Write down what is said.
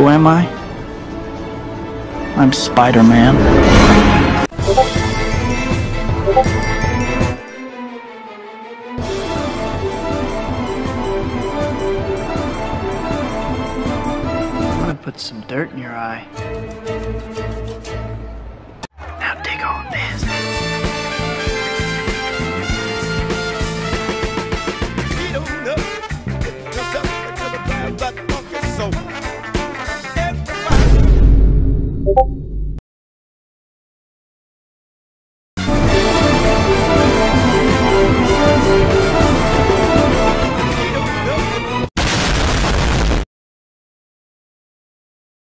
Who am I? I'm Spider-Man. I'm gonna put some dirt in your eye. Now dig on this. Everybody